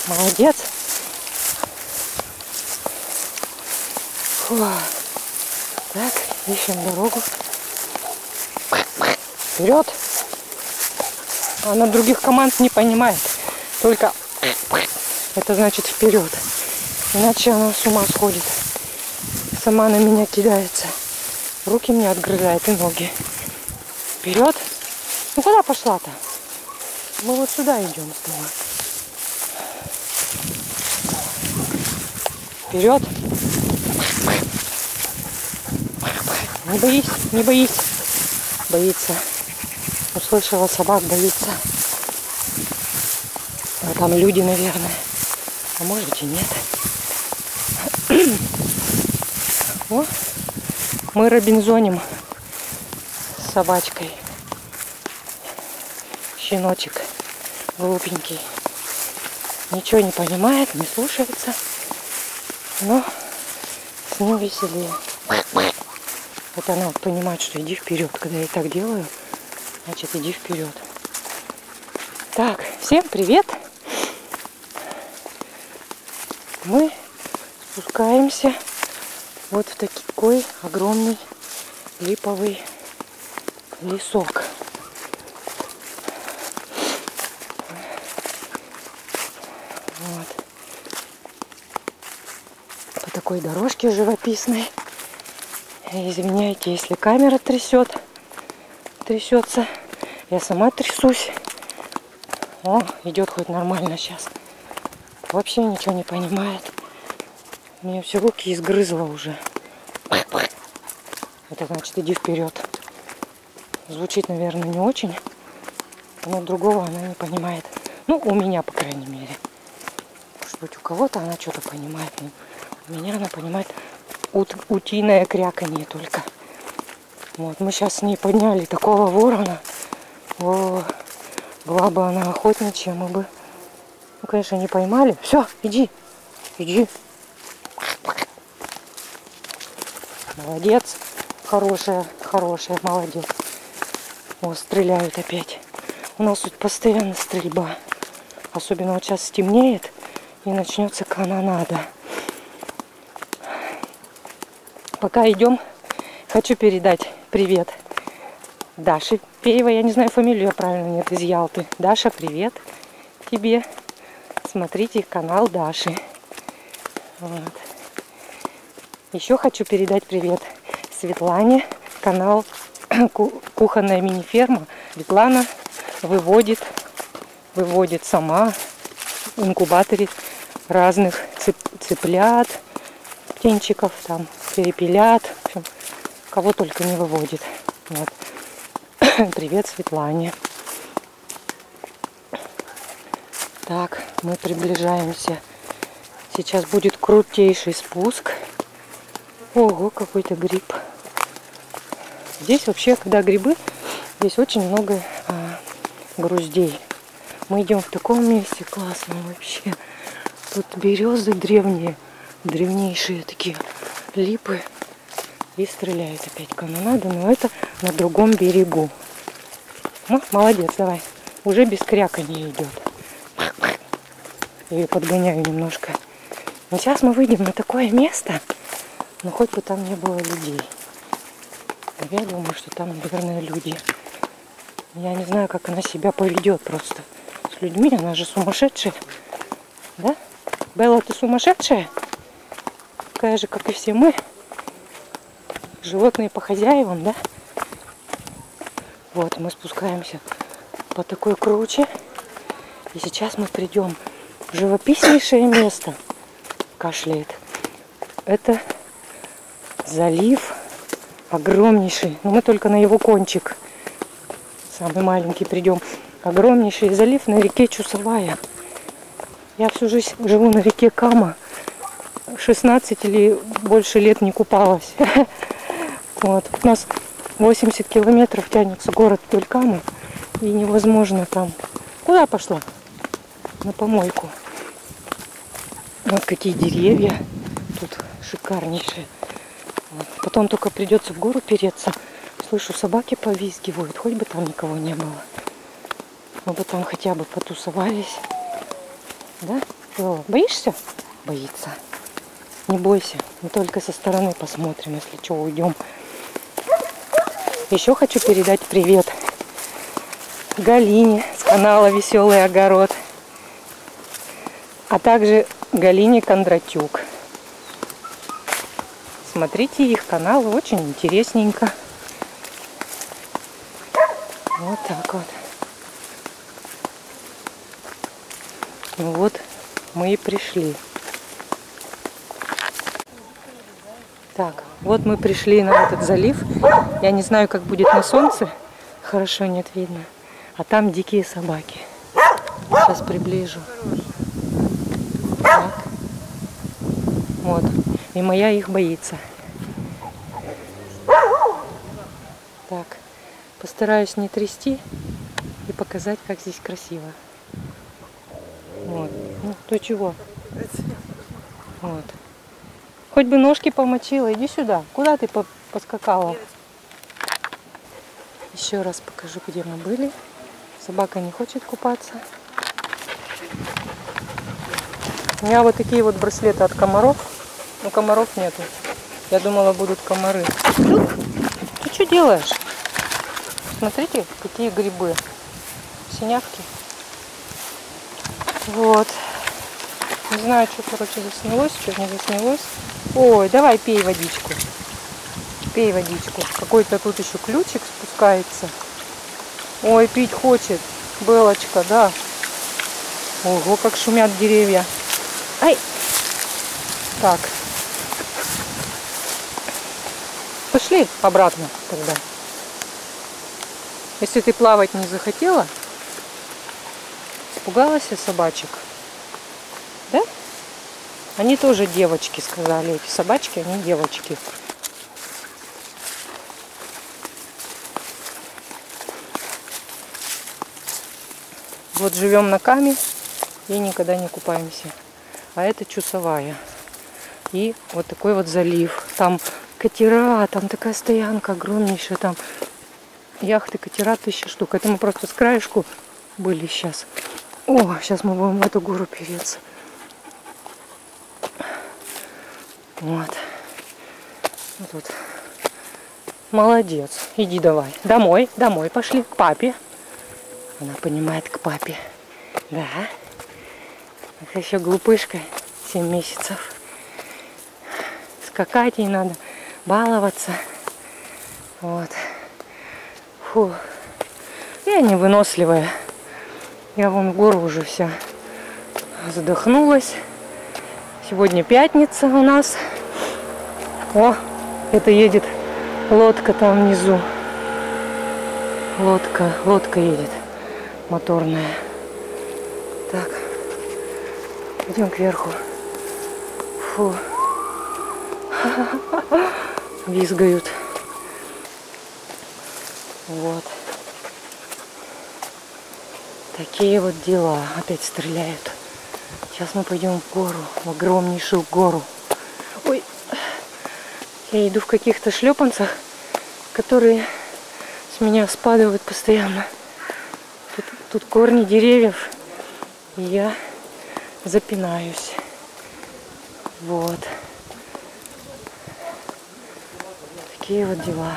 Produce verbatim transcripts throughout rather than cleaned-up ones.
Молодец. Фу. Так, ищем дорогу. Вперед. Она других команд не понимает. Только это значит вперед. Иначе она с ума сходит. Сама на меня кидается. Руки мне отгрызает и ноги. Вперед. Ну куда пошла-то? Мы вот сюда идем с тобой. Вперед. Не боись, не боись. Боится. Услышала собак, боится. А там люди, наверное. А может и нет. О, мы робинзоним с собачкой. Щеночек глупенький. Ничего не понимает, не слушается. Но с ним веселее. Это она понимает, что иди вперед. Когда я так делаю, значит иди вперед. Так, всем привет. Мы спускаемся вот в такой огромный липовый лесок. Вот. По такой дорожке живописной. Извиняйте, если камера трясет, трясется. Я сама трясусь. О, идет хоть нормально сейчас. Вообще ничего не понимает. Мне все руки изгрызло уже. Это значит, иди вперед. Звучит, наверное, не очень. Но другого она не понимает. Ну, у меня, по крайней мере. Может быть, у кого-то она что-то понимает. У меня она понимает ут утиное кряканье только. Вот, мы сейчас с ней подняли такого ворона. О, была бы она охотничья, мы бы, ну, конечно, не поймали. Все, иди, иди. Молодец. Хорошая, хорошая, молодец. О, стреляют опять. У нас тут постоянно стрельба. Особенно вот сейчас стемнеет и начнется канонада. Пока идем, хочу передать привет Даше Пеевой. Я не знаю фамилию, я правильно нет, из Ялты. Даша, привет тебе. Смотрите канал Даши. Вот. Еще хочу передать привет Светлане. Канал Кухонная мини-ферма. Светлана выводит, выводит сама в инкубаторе разных цып, цыплят, птенчиков, там, перепелят, в общем, кого только не выводит. Вот. Привет Светлане. Так, мы приближаемся. Сейчас будет крутейший спуск. Ого, какой-то гриб. Здесь вообще, когда грибы, здесь очень много а, груздей. Мы идем в таком месте классном вообще. Тут березы древние, древнейшие такие липы. И стреляет опять канонада, но это на другом берегу. Ну, молодец, давай. Уже без кряканья идет. Я ее подгоняю немножко. Но сейчас мы выйдем на такое место, но хоть бы там не было людей. Я думаю, что там, наверное, люди. Я не знаю, как она себя поведет просто с людьми. Она же сумасшедшая. Да? Белла, ты сумасшедшая? Такая же, как и все мы. Животные по хозяевам, да? Вот, мы спускаемся по такой круче. И сейчас мы придем в живописнейшее место. Кашляет. Это залив огромнейший. Но мы только на его кончик, самый маленький, придем. Огромнейший залив на реке Чусовая. Я всю жизнь живу на реке Кама. шестнадцать или больше лет не купалась. Вот. У нас восемьдесят километров тянется город вдоль Камы. И невозможно там. Куда пошла? На помойку. Вот какие деревья. Тут шикарнейшие. Вот. Потом только придется в гору переться. Слышу, собаки повизгивают. Хоть бы там никого не было. Мы бы там хотя бы потусовались. Да? было. Боишься? Боится. Не бойся. Мы только со стороны посмотрим, если что, уйдем. Еще хочу передать привет Галине с канала Веселый Огород. А также Галине Кондратюк. Смотрите их каналы, очень интересненько. Вот так вот. Ну вот, мы и пришли. Так, вот мы пришли на этот залив. Я не знаю, как будет на солнце. Хорошо нет видно. А там дикие собаки. Сейчас приближу. Так. Вот. И моя их боится. Так. Постараюсь не трясти и показать, как здесь красиво. Вот. Ну, то чего? Вот. Хоть бы ножки помочила. Иди сюда. Куда ты поскакала? Еще раз покажу, где мы были. Собака не хочет купаться. У меня вот такие вот браслеты от комаров. Но комаров нету. Я думала, будут комары. Ты что делаешь? Смотрите, какие грибы. Синявки. Вот. Не знаю, что, короче, заснялось, что не заснялось. Ой, давай пей водичку. Пей водичку. Какой-то тут еще ключик спускается. Ой, пить хочет. Белочка, да. Ого, как шумят деревья. Ай! Так. Пошли обратно тогда. Если ты плавать не захотела, испугалась собачек. Да? Они тоже девочки, сказали. Эти собачки, они девочки. Вот живем на Каме и никогда не купаемся. А это Чусовая. И вот такой вот залив. Там катера, там такая стоянка огромнейшая. Там яхты, катера, тысяча штук. Это мы просто с краешку были сейчас. О, сейчас мы будем в эту гору переться. Вот. Вот тут. Молодец. Иди давай. Домой, домой пошли. К папе. Она понимает, к папе. Да. Это еще глупышка. семь месяцев. Скакать ей надо. Баловаться. Вот. Фу. Я невыносливая. Я вон в гору уже вся задохнулась. Сегодня пятница у нас. О, это едет лодка там внизу. Лодка, лодка едет. Моторная. Так. Идем кверху. Фу. Визгают. Вот. Такие вот дела. Опять стреляют. Сейчас мы пойдем в гору. В огромнейшую гору. Ой. Я иду в каких-то шлепанцах, которые с меня спадают постоянно. Тут, тут корни деревьев. И я запинаюсь. Вот. Такие вот дела.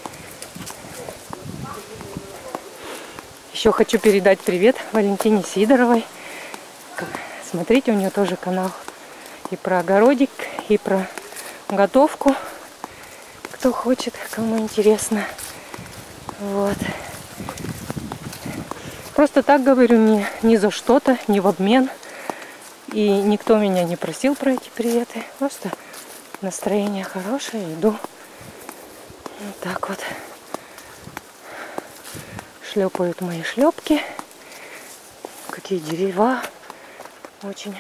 Еще хочу передать привет Валентине Сидоровой. Смотрите, у нее тоже канал и про огородик, и про готовку. Кто хочет, кому интересно. Вот. Просто так говорю, не, не за что-то, не в обмен. И никто меня не просил про эти приветы. Просто настроение хорошее, иду. Вот так вот. Шлепают мои шлепки. Какие дерева. Очень.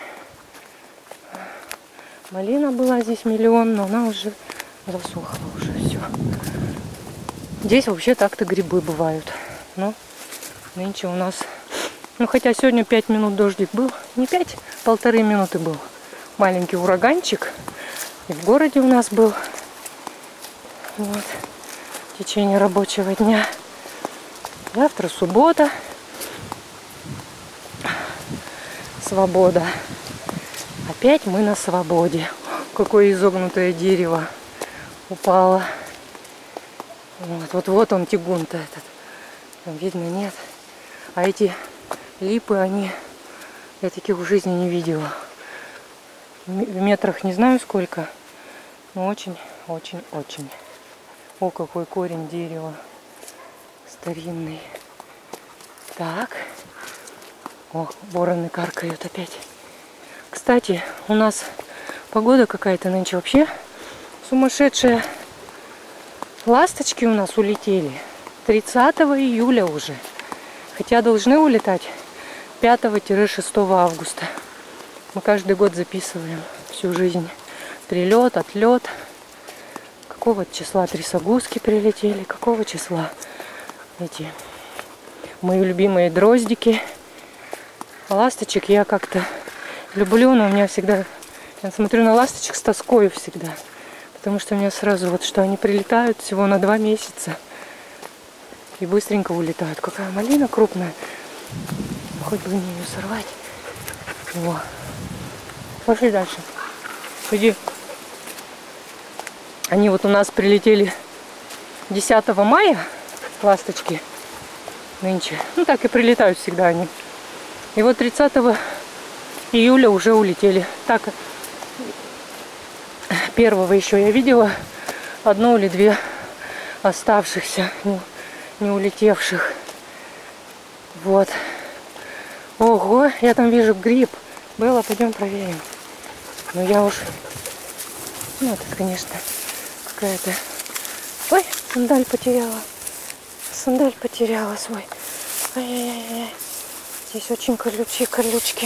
Малина была здесь миллион, но она уже засохла уже все. Здесь вообще так-то грибы бывают. Но нынче у нас... Ну, хотя сегодня пять минут дождик был. Не пять, полторы минуты был. Маленький ураганчик. И в городе у нас был. Вот. В течение рабочего дня. Завтра суббота. Свобода. Опять мы на свободе. Какое изогнутое дерево упало. Вот, вот, вот он, тягун-то этот. Там видно, нет. А эти липы, они... Я таких в жизни не видела. В метрах не знаю сколько. Но очень, очень, очень. О, какой корень дерева. Старинный. Так. О, вороны каркают опять. Кстати, у нас погода какая-то нынче вообще сумасшедшая. Ласточки у нас улетели тридцатого июля уже. Хотя должны улетать пятого-шестого августа. Мы каждый год записываем всю жизнь. Прилет, отлет. Какого числа трясогузки прилетели, какого числа эти мои любимые дроздики. А ласточек я как-то люблю, но у меня всегда... Я смотрю на ласточек с тоскою всегда. Потому что у меня сразу вот, что они прилетают всего на два месяца. И быстренько улетают. Какая малина крупная. Хоть бы мне ее сорвать. Во. Пошли дальше. Иди. Они вот у нас прилетели десятого мая, ласточки, нынче. Ну так и прилетают всегда они. И вот тридцатого июля уже улетели. Так, первого еще я видела одну или две оставшихся, не, не улетевших. Вот. Ого, я там вижу гриб. Белла, пойдем проверим. Но я уж... Ну, это, конечно, какая-то... Ой, сандаль потеряла. Сандаль потеряла свой. Ай-яй-яй-яй. Здесь очень колючие колючки.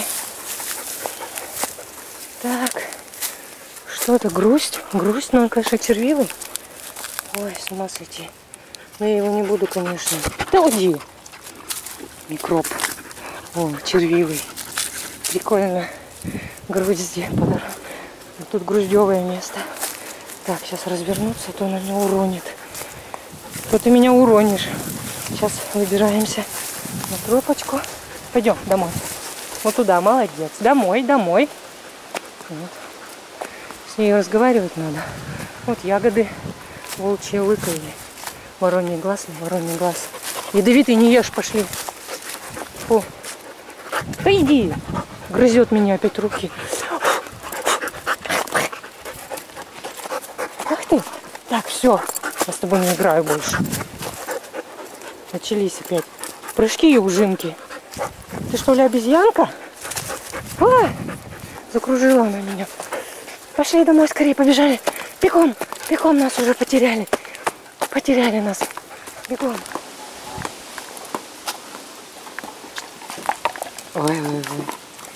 Так. Что это? Грусть? Грусть, но он, конечно, червивый. Ой, с ума сойти. Но я его не буду, конечно. Да уйди. Микроб. О, червивый. Прикольно. Грузди. Тут груздевое место. Так, сейчас развернуться, а то она меня уронит. То ты меня уронишь. Сейчас выбираемся на тропочку. Пойдем домой. Вот туда, молодец. Домой, домой. Вот. С ней разговаривать надо. Вот ягоды волчьи лыка или вороний глаз, не вороний глаз. Ядовитый не ешь, пошли. Фу. Да иди. Грызет меня опять руки. Ах ты. Так, все. Я с тобой не играю больше. Начались опять прыжки и ужинки. Ты что ли обезьянка? А! Закружила она меня. Пошли домой скорее, побежали. Бегом, бегом, нас уже потеряли. Потеряли нас. Бегом. Ой, ой, ой.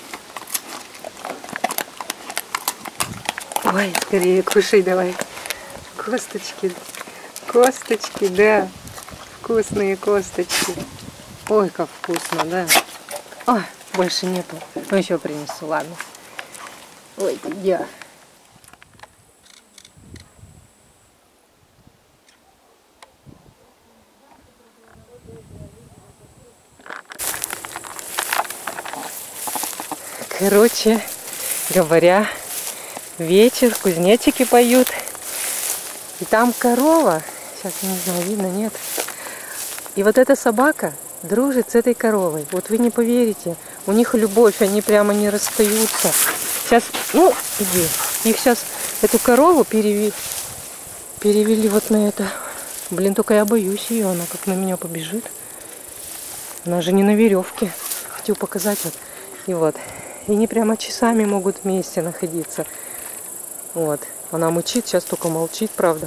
Ой, скорее кушай давай. Косточки. Косточки, да. Вкусные косточки. Ой, как вкусно, да. Ой, больше нету. Ну, еще принесу, ладно. Ой, ты где? Короче говоря, вечер, кузнечики поют. И там корова. Сейчас, не знаю, видно, нет. И вот эта собака дружит с этой коровой. Вот вы не поверите. У них любовь, они прямо не расстаются. Сейчас, ну, иди. Их сейчас, эту корову перевели, перевели вот на это. Блин, только я боюсь ее. Она как на меня побежит. Она же не на веревке. Хочу показать вот. И вот. И они прямо часами могут вместе находиться. Вот. Она мычит, сейчас только молчит, правда.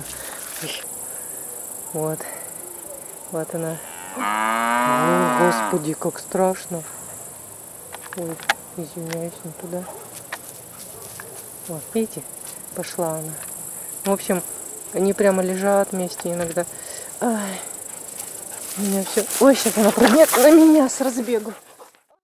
Вот. Вот она. Ой, господи, как страшно. Ой, извиняюсь, не туда. Вот, видите, пошла она. В общем, они прямо лежат вместе иногда. Ай, у меня все. Ой, сейчас она прыгнет на меня с разбегу.